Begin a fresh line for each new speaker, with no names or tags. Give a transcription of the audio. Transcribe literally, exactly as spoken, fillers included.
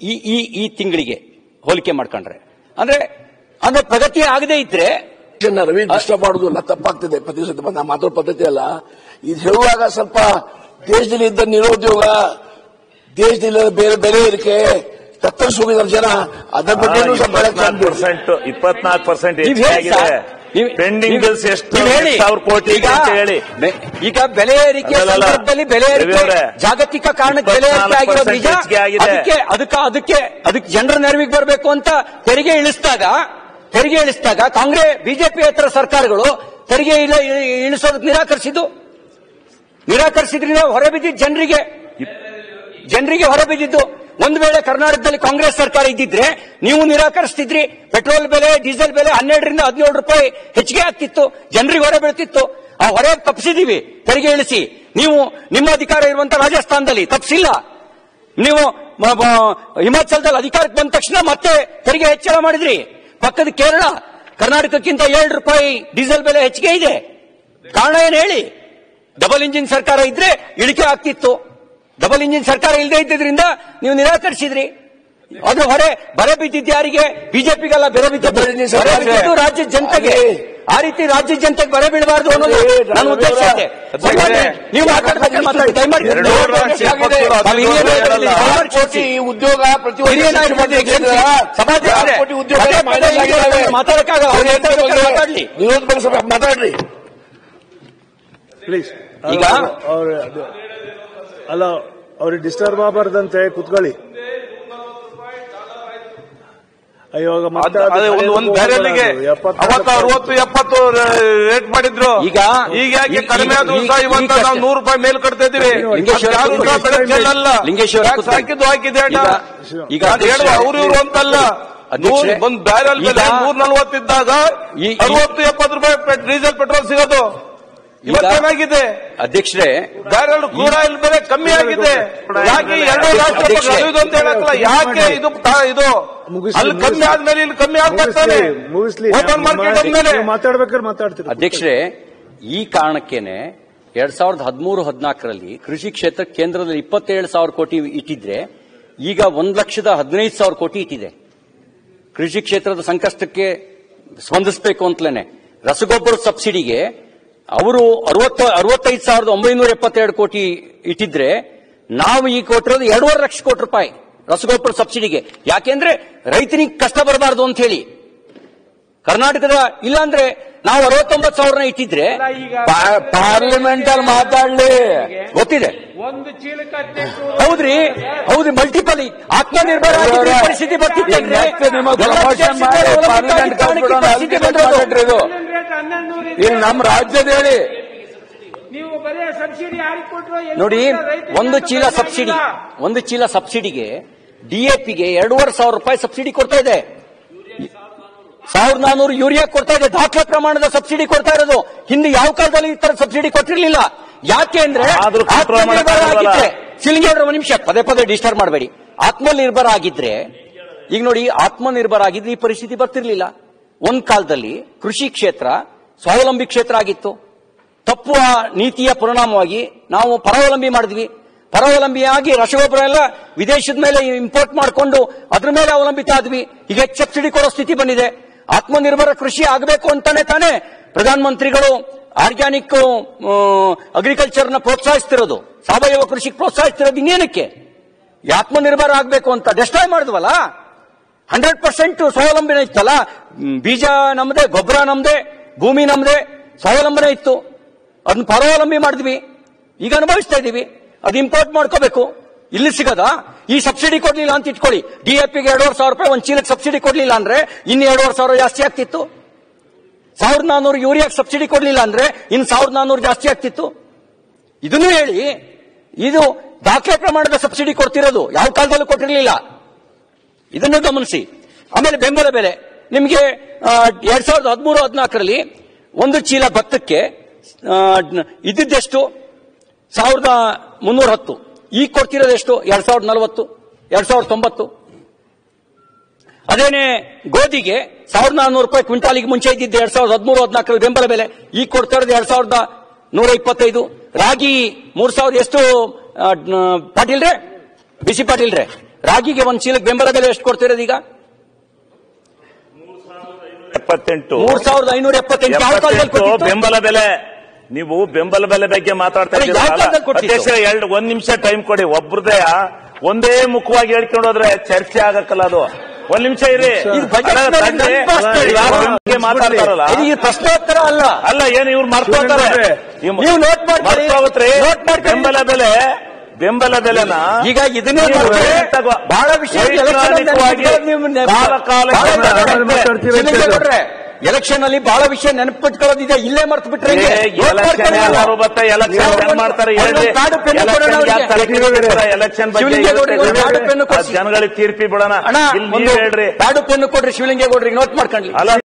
ಈ ಈ ಈ ತಿಂಗಳಿಗೆ ಹೋಲಿಕೆ ಮಾಡ್ಕೊಂಡ್ರೆ ಅಂದ್ರೆ ಅಂದ್ರೆ ಪ್ರಗತಿ ಆಗದೆ ಇದ್ರೆ
ರವಿ ಡಿಸ್ಟರ್ಬ್ ಮಾಡುದು ತಪ್ಪಾಗ್ತದೆ. ಪ್ರತಿ ಸತಿ ನಾ ಮಾತಾಡೋ ಪದ್ಧತಿ ಅಲ್ಲ ಇದು. ಹೇಳುವಾಗ ಸ್ವಲ್ಪ ದೇಶದಲ್ಲಿ ಇದ್ದ ನಿರುದ್ಯೋಗ, ದೇಶದಲ್ಲಿ ಬೇರೆ ಬೆಲೆ ಏರಿಕೆ ತತ್ತರಿಸಿ ಹೋಗಿದ್ದಾರೆ ಜನ. ಅದರ ಬಗ್ಗೆ
ಇಪ್ಪತ್ನಾಲ್ಕು ಪರ್ಸೆಂಟ್ ಹೆಚ್ಚಾಗಿದೆ. ಪೆಂಡಿಂಗ್ ಬಿಲ್ಸ್ ಎಷ್ಟು ಸಾವಿರ ಕೋಟಿ ಹೇಳಿ.
ಈಗ ಬೆಲೆ ಏರಿಕೆ ಸಂದರ್ಭದಲ್ಲಿ ಬೆಲೆ ಏರಿಕೆ ಜಾಗತಿಕ ಕಾರಣಕ್ಕೆ ಬೆಲೆ ಏರಿಕೆ ಆಗಿರೋದು ನಿಜ. ಅದಕ್ಕೆ ಅದಕ್ಕೆ ಅದಕ್ಕೆ ಅದಕ್ಕೆ ಜನರ ನೆರವಿಗೆ ಬರಬೇಕು ಅಂತ ತೆರಿಗೆ ಇಳಿಸಿದಾಗ ತೆರಿಗೆ ಇಳಿಸಿದಾಗ ಕಾಂಗ್ರೆಸ್ ಬಿಜೆಪಿಯೇತರ ಸರ್ಕಾರಗಳು ತೆರಿಗೆ ಇಳಿಸೋದಕ್ಕೆ ನಿರಾಕರಿಸಿದ್ದು ನಿರಾಕರಿಸಿದ್ರಿಂದ ಹೊರಬಿದ್ದಿದ್ದು ಜನರಿಗೆ ಜನರಿಗೆ ಹೊರಬಿದ್ದಿದ್ದು. ಒಂದು ವೇಳೆ ಕರ್ನಾಟಕದಲ್ಲಿ ಕಾಂಗ್ರೆಸ್ ಸರ್ಕಾರ ಇದ್ದಿದ್ರೆ ನೀವು ನಿರಾಕರಿಸ್ತಿದ್ರಿ. ಪೆಟ್ರೋಲ್ ಬೆಲೆ ಡೀಸೆಲ್ ಬೆಲೆ ಹನ್ನೆರಡರಿಂದ ಹದಿನೇಳು ರೂಪಾಯಿ ಹೆಚ್ಚಿಗೆ ಆಗ್ತಿತ್ತು, ಜನರಿಗೆ ಹೊರ ಬೀಳ್ತಿತ್ತು. ಆ ಹೊರೆ ತಪ್ಪಿಸಿದೀವಿ ತೆರಿಗೆ ಇಳಿಸಿ. ನೀವು ನಿಮ್ಮ ಅಧಿಕಾರ ಇರುವಂತ ರಾಜಸ್ಥಾನದಲ್ಲಿ ತಪ್ಪಿಸಿಲ್ಲ. ನೀವು ಹಿಮಾಚಲದಲ್ಲಿ ಅಧಿಕಾರಕ್ಕೆ ಬಂದ ತಕ್ಷಣ ಮತ್ತೆ ತೆರಿಗೆ ಹೆಚ್ಚಳ ಮಾಡಿದ್ರಿ. ಪಕ್ಕದ ಕೇರಳ ಕರ್ನಾಟಕಕ್ಕಿಂತ ಏಳು ರೂಪಾಯಿ ಡೀಸೆಲ್ ಬೆಲೆ ಹೆಚ್ಚಿಗೆ ಇದೆ. ಕಾರಣ ಏನು ಹೇಳಿ? ಡಬಲ್ ಇಂಜಿನ್ ಸರ್ಕಾರ ಇದ್ರೆ ಇಳಿಕೆ ಆಗ್ತಿತ್ತು. ಡಬಲ್ ಇಂಜಿನ್ ಸರ್ಕಾರ ಇಲ್ಲದೆ ಇದ್ದಿದ್ರಿಂದ ನೀವು ನಿರಾಕರಿಸಿದ್ರಿ. ಅದು ಹೊರೆ ಬರೆ ಬಿದ್ದಿದ್ದು ಯಾರಿಗೆ? ಬಿಜೆಪಿಗೆಲ್ಲ ಬೆರೆ ಬಿದ್ದು ರಾಜ್ಯದ ಜನತೆಗೆ. ಆ ರೀತಿ ರಾಜ್ಯದ ಜನತೆಗೆ ಬರೆ ಬೀಳಬಾರ್ದು ಅನ್ನೋದು ನನ್ನ ಉದ್ದೇಶ ಇದೆ. ನೀವು ಮಾತಾಡ್ಬೇಕಾದ್ರೆ ಮಾತಾಡಿ ದಯಮಾಡಿ.
ಉದ್ಯೋಗ
ಮಾತಾಡಕ್ಕಾಗಲ್ಲ. ಮಾತಾಡ್ಲಿ
ವಿರೋಧ ಪಕ್ಷ ಮಾತಾಡ್ರಿ
ಪ್ಲೀಸ್.
ಈಗ
ಅಲ್ಲ ಅವ್ರಿಗೆ ಡಿಸ್ಟರ್ಬ್ ಆಗಬಾರ್ದಂತೆ ಕುತ್ಕೊಳ್ಳಿ. ಅಯ್ಯೋ
ಒಂದು ಬ್ಯಾರೆಲ್ಗೆ ಅವತ್ತು ಅರವತ್ತು ಎಪ್ಪತ್ತು ರೇಟ್ ಮಾಡಿದ್ರು.
ಈಗ
ಈಗ ಯಾಕೆ ಕಡಿಮೆ ಆದ್ರೂ ಸಹ ಇವತ್ತು ನಾವು ನೂರು ರೂಪಾಯಿ ಮೇಲ್ ಕಟ್ತಾ ಇದೀವಿ.
ಲಿಂಗೇಶ್ವರ
ಹಾಕಿದ್ದು ಹಾಕಿದೆ ಈಗ ಅವ್ರು ಇವ್ರು ಅಂತಲ್ಲ. ಒಂದು ಬ್ಯಾರೆಲ್ ಮೇಲೆ ನೂರ ನಲ್ವತ್ತಿದ್ದಾಗ ಅರವತ್ತು ಎಪ್ಪತ್ತು ರೂಪಾಯಿ ಡೀಸೆಲ್ ಪೆಟ್ರೋಲ್ ಸಿಗೋದು ಇವತ್ತೇನಾಗಿದೆ
ಅಧ್ಯಕ್ಷರೇ?
ಬ್ಯಾರೆಲ್ ಕ್ರೂಡ್ ಆಯಿಲ್ ಬೆಲೆ ಕಮ್ಮಿ ಆಗಿದೆ. ಯಾಕೆ ಎರಡು ರಾಷ್ಟ್ರ ಅಂತ ಹೇಳಕ್ಕಲ್ಲ. ಯಾಕೆ ಇದು ಇದು ಅಲ್ಲಿ ಕಮ್ಮಿ ಆದ್ಮೇಲೆ ಇಲ್ಲಿ ಕಮ್ಮಿ ಆಗ್ತಾನೆ ಓಪನ್ ಮಾರ್ಕೆಟ್ ಆದ್ಮೇಲೆ
ಮಾತಾಡ್ಬೇಕಾದ್ರೆ ಮಾತಾಡ್ತೀವಿ.
ಅಧ್ಯಕ್ಷರೇ, ಈ ಕಾರಣಕ್ಕೇನೆ ಎರಡ್ ಸಾವಿರದ ಹದಿಮೂರು ಹದಿನಾಲ್ಕರಲ್ಲಿ ಕೃಷಿ ಕ್ಷೇತ್ರ ಕೇಂದ್ರದಲ್ಲಿ ಇಪ್ಪತ್ತೇಳು ಸಾವಿರ ಕೋಟಿ ಇಟ್ಟಿದ್ರೆ ಈಗ ಒಂದ್ ಲಕ್ಷದ ಹದಿನೈದು ಸಾವಿರ ಕೋಟಿ ಇಟ್ಟಿದೆ. ಕೃಷಿ ಕ್ಷೇತ್ರದ ಸಂಕಷ್ಟಕ್ಕೆ ಸ್ಪಂದಿಸಬೇಕು ಅಂತಲೇ ರಸಗೊಬ್ಬರ ಸಬ್ಸಿಡಿಗೆ ಅವರು ಅರವತ್ತ ಅರವತ್ತೈದು ಸಾವಿರದ ಒಂಬೈನೂರ ಎಪ್ಪತ್ತೆರಡು ಕೋಟಿ ಇಟ್ಟಿದ್ರೆ ನಾವು ಈಗ ಕೊಟ್ಟಿರೋದು ಎರಡೂವರೆ ಲಕ್ಷ ಕೋಟಿ ರೂಪಾಯಿ ರಸಗೊಬ್ಬರ ಸಬ್ಸಿಡಿಗೆ. ಯಾಕೆಂದ್ರೆ ರೈತನಿಗೆ ಕಷ್ಟ ಬರಬಾರದು ಅಂತ ಹೇಳಿ. ಕರ್ನಾಟಕದ ಇಲ್ಲಾಂದ್ರೆ ನಾವು ಅರವತ್ತೊಂಬತ್ತು ಸಾವಿರನ ಇಟ್ಟಿದ್ರೆ
ಪಾರ್ಲಿಮೆಂಟ್ ಅಲ್ಲಿ ಮಾತಾಡ್ಲಿ
ಗೊತ್ತಿದೆ. ಹೌದ್ರಿ ಹೌದ್ರಿ ಮಲ್ಟಿಪಲ್ ಆತ್ಮನಿರ್ಭರ ಪರಿಸ್ಥಿತಿ ಬರ್ತಿತ್ತು.
ಇಲ್ಲಿ ನಮ್ಮ ರಾಜ್ಯದ ಹೇಳಿ
ನೋಡಿ, ಒಂದು ಚೀಲ ಸಬ್ಸಿಡಿ ಒಂದು ಚೀಲ ಸಬ್ಸಿಡಿಗೆ ಡಿಎಪಿಗೆ ಎರಡೂವರೆ ಸಾವಿರ ರೂಪಾಯಿ ಸಬ್ಸಿಡಿ ಕೊಡ್ತಾ ಇದೆ. ಸಾವಿರದ ನಾನೂರು ಯೂರಿಯಾ ಕೊಡ್ತಾ ಇದೆ. ದಾಖಲೆ ಪ್ರಮಾಣದ ಸಬ್ಸಿಡಿ ಕೊಡ್ತಾ ಇರೋದು. ಹಿಂದೆ ಯಾವ ಕಾಲದಲ್ಲಿ ಈ ತರ ಸಬ್ಸಿಡಿ ಕೊಟ್ಟಿರಲಿಲ್ಲ. ಯಾಕೆ ಅಂದ್ರೆ ಆತ್ಮನಿರ್ಭರ ಆಗಿದ್ರೆ ಸಿಲಿಂಡರ್ ಒಂದು ನಿಮಿಷ ಪದೇ ಪದೇ ಡಿಸ್ಟರ್ಬ್ ಮಾಡಬೇಡಿ. ಆತ್ಮನಿರ್ಭರ ಆಗಿದ್ರೆ ಈಗ ನೋಡಿ, ಆತ್ಮನಿರ್ಭರ ಆಗಿದ್ರೆ ಈ ಪರಿಸ್ಥಿತಿ ಬರ್ತಿರ್ಲಿಲ್ಲ. ಒಂದ್ ಕಾಲದಲ್ಲಿ ಕೃಷಿ ಕ್ಷೇತ್ರ ಸ್ವಾವಲಂಬಿ ಕ್ಷೇತ್ರ ಆಗಿತ್ತು. ತಪ್ಪುವ ನೀತಿಯ ಪರಿಣಾಮವಾಗಿ ನಾವು ಪರಾವಲಂಬಿ ಮಾಡಿದ್ವಿ. ಪರಾವಲಂಬಿಯಾಗಿ ರಸಗೊಬ್ಬರ ಎಲ್ಲ ವಿದೇಶದ ಮೇಲೆ ಇಂಪೋರ್ಟ್ ಮಾಡಿಕೊಂಡು ಅದ್ರ ಮೇಲೆ ಅವಲಂಬಿತ ಆದ್ವಿ. ಈಗ ಹೆಚ್ಚು ಸಬ್ಸಿಡಿ ಕೊಡೋ ಸ್ಥಿತಿ ಬಂದಿದೆ. ಆತ್ಮನಿರ್ಭರ ಕೃಷಿ ಆಗಬೇಕು ಅಂತಾನೆ ತಾನೇ ಪ್ರಧಾನಮಂತ್ರಿಗಳು ಆರ್ಗ್ಯಾನಿಕ್ ಅಗ್ರಿಕಲ್ಚರ್ನ ಪ್ರೋತ್ಸಾಹಿಸ್ತಿರೋದು, ಸಾವಯವ ಕೃಷಿಗೆ ಪ್ರೋತ್ಸಾಹಿಸ್ತಿರೋದು. ಇನ್ನೇನಕ್ಕೆ? ಆತ್ಮನಿರ್ಭರ ಆಗಬೇಕು ಅಂತ ಡೆಸ್ಟ್ರಾಯ್ ಮಾಡಿದ್ವಲ್ಲ. ಹಂಡ್ರೆಡ್ ಪರ್ಸೆಂಟ್ ಸ್ವಾವಲಂಬನೆ ಇತ್ತಲ್ಲ. ಬೀಜ ನಮ್ದೇ, ಗೊಬ್ಬರ ನಮ್ದೇ, ಭೂಮಿ ನಮ್ದೇ, ಸ್ವಾವಲಂಬನೆ ಇತ್ತು. ಅದನ್ನ ಪರಾವಲಂಬಿ ಮಾಡಿದ್ವಿ. ಈಗ ಅನುಭವಿಸ್ತಾ ಇದೀವಿ. ಅದು ಇಂಪೋರ್ಟ್ ಮಾಡ್ಕೋಬೇಕು. ಇಲ್ಲಿ ಸಿಗದ ಈ ಸಬ್ಸಿಡಿ ಕೊಡ್ಲಿಲ್ಲ ಅಂತ ಇಟ್ಕೊಳ್ಳಿ. ಡಿಎಪಿಗೆ ಎರಡೂವರೆ ಸಾವಿರ ರೂಪಾಯಿ ಒಂದು ಚೀಲಕ್ಕೆ ಸಬ್ಸಿಡಿ ಕೊಡ್ಲಿಲ್ಲ ಅಂದ್ರೆ ಇನ್ನು ಎರಡೂವರೆ ಸಾವಿರ ಜಾಸ್ತಿ ಆಗ್ತಿತ್ತು. ಸಾವಿರದ ನಾನೂರು ಯೂರಿಯಾಕ್ಕೆ ಸಬ್ಸಿಡಿ ಕೊಡ್ಲಿಲ್ಲ ಅಂದ್ರೆ ಇನ್ನು ಸಾವಿರದ ನಾನೂರು ಜಾಸ್ತಿ ಆಗ್ತಿತ್ತು. ಇದನ್ನು ಹೇಳಿ, ಇದು ದಾಖಲೆ ಪ್ರಮಾಣದ ಸಬ್ಸಿಡಿ ಕೊಡ್ತಿರೋದು, ಯಾವ ಕಾಲದಲ್ಲೂ ಕೊಟ್ಟಿರಲಿಲ್ಲ. ಇದನ್ನು ಗಮನಿಸಿ. ಆಮೇಲೆ ಬೆಂಬಲ ಬೆಲೆ ನಿಮಗೆ ಎರಡ್ ಸಾವಿರದ ಹದಿಮೂರು ಹದಿನಾಲ್ಕರಲ್ಲಿ ಒಂದು ಚೀಲ ಭತ್ತಕ್ಕೆ ಇದ್ದಿದ್ದೆಷ್ಟು? ಸಾವಿರದ ಮುನ್ನೂರ ಹತ್ತು. ಈಗ ಕೊಡ್ತಿರೋದೆಷ್ಟು? ಎರಡ್ ಸಾವಿರದ ನಲವತ್ತು, ಎರಡ್ ಸಾವಿರದ ತೊಂಬತ್ತು. ಅದೇನೆ ಗೋಧಿಗೆ ಸಾವಿರದ ನಾನ್ನೂರು ರೂಪಾಯಿ ಕ್ವಿಂಟಾಲಿಗೆ ಮುಂಚೆ ಇದ್ದಿದ್ದು ಎರಡ್ ಸಾವಿರದ ಹದಿಮೂರು ಹದಿನಾಲ್ಕರಲ್ಲಿ ಬೆಂಬಲ ಬೆಲೆ. ಈಗ ಕೊಡ್ತಾ ಇರೋದು ಎರಡ್ ಸಾವಿರದ ನೂರ ಇಪ್ಪತ್ತೈದು. ರಾಗಿ ಮೂರ್ ಸಾವಿರದ ಎಷ್ಟು ಪಾಟೀಲ್ರೆ, ಬಿಸಿ ಪಾಟೀಲ್ರೆ? ರಾಗಿಗೆ ಒಂದ್ ಚೀಲಕ್ಕೆ ಬೆಂಬಲ ಬೆಲೆ ಎಷ್ಟು ಕೊಡ್ತಿರೋದು ಈಗ?
ಎಪ್ಪತ್ತೆಂಟು
ಮೂರ್ ಸಾವಿರದ ಐನೂರ ಎಪ್ಪತ್ತೆಂಟು ಯಾವ ಕಾಲದಲ್ಲಿ ಕೊಟ್ಟಿತ್ತು?
ಬೆಂಬಲ ಬೆಲೆ. ನೀವು ಬೆಂಬಲ ಬೆಲೆ ಬಗ್ಗೆ ಮಾತಾಡ್ತಾ
ಅಲ್ಲ, ಯಾವ ಕಾಲದಲ್ಲಿ ಕೊಟ್ಟಿತ್ತು?
ಇದ್ದೀರಾ? ಎರಡು ಒಂದ್ ನಿಮಿಷ ಟೈಮ್ ಕೊಡಿ. ಒಬ್ರದೇ ಒಂದೇ ಮುಖವಾಗಿ ಹೇಳ್ಕೊಂಡು ಹೋದ್ರೆ ಚರ್ಚೆ ಆಗಕ್ಕಲ್ಲ ಅದು. ಒಂದ್ ನಿಮಿಷ ಇರಿ.
ಇದು ಬಜೆಟ್ ಮೇಲೆ ನೆನಪಾಗ್ತದೆ.
ಮಾತಾಡ್ತಾರಲ್ಲ
ಇದು ಪ್ರಶ್ನೋತ್ತರ ಅಲ್ಲ.
ಅಲ್ಲ, ಏನು ಇವ್ರು ಮರ್ತೋಗ್ತಾರೆ.
ನೀವು ನೋಟ್ ಮಾಡ್ಕೊಳ್ಳಿ. ನೋಟ್ ಮಾಡ್ಕೊಳ್ಳಿ.
ಬೆಂಬಲ ಬೆಲೆ ಬೆಂಬಲ ಬೆಲೆನ
ಈಗ ಇದನ್ನೇ ಬಹಳ ವಿಷಯ ಎಲೆಕ್ಷನ್ ಅಲ್ಲಿ ಬಹಳ ವಿಷಯ ನೆನಪಿಟ್ಕೊಳ್ಳೋದಿದೆ. ಇಲ್ಲೇ ಮರ್ತು ಬಿಟ್ರೆ
ಎಲೆಕ್ಷನ್ ಮಾಡ್ತಾರೆ. ಎಲೆಕ್ಷನ್ ಬಗ್ಗೆ ಜನಗಳಿಗೆ ತೀರ್ಪಿ ಬಿಡೋಣ.
ಹೇಳ್ರಿ, ಕಾಡು ಪೆನ್ನು ಕೊಡ್ರಿ ಶಿವಲಿಂಗೇಗೌಡ್ರಿಗೆ ನೋಟ್ ಮಾಡ್ಕೊಳ್ಳಿ.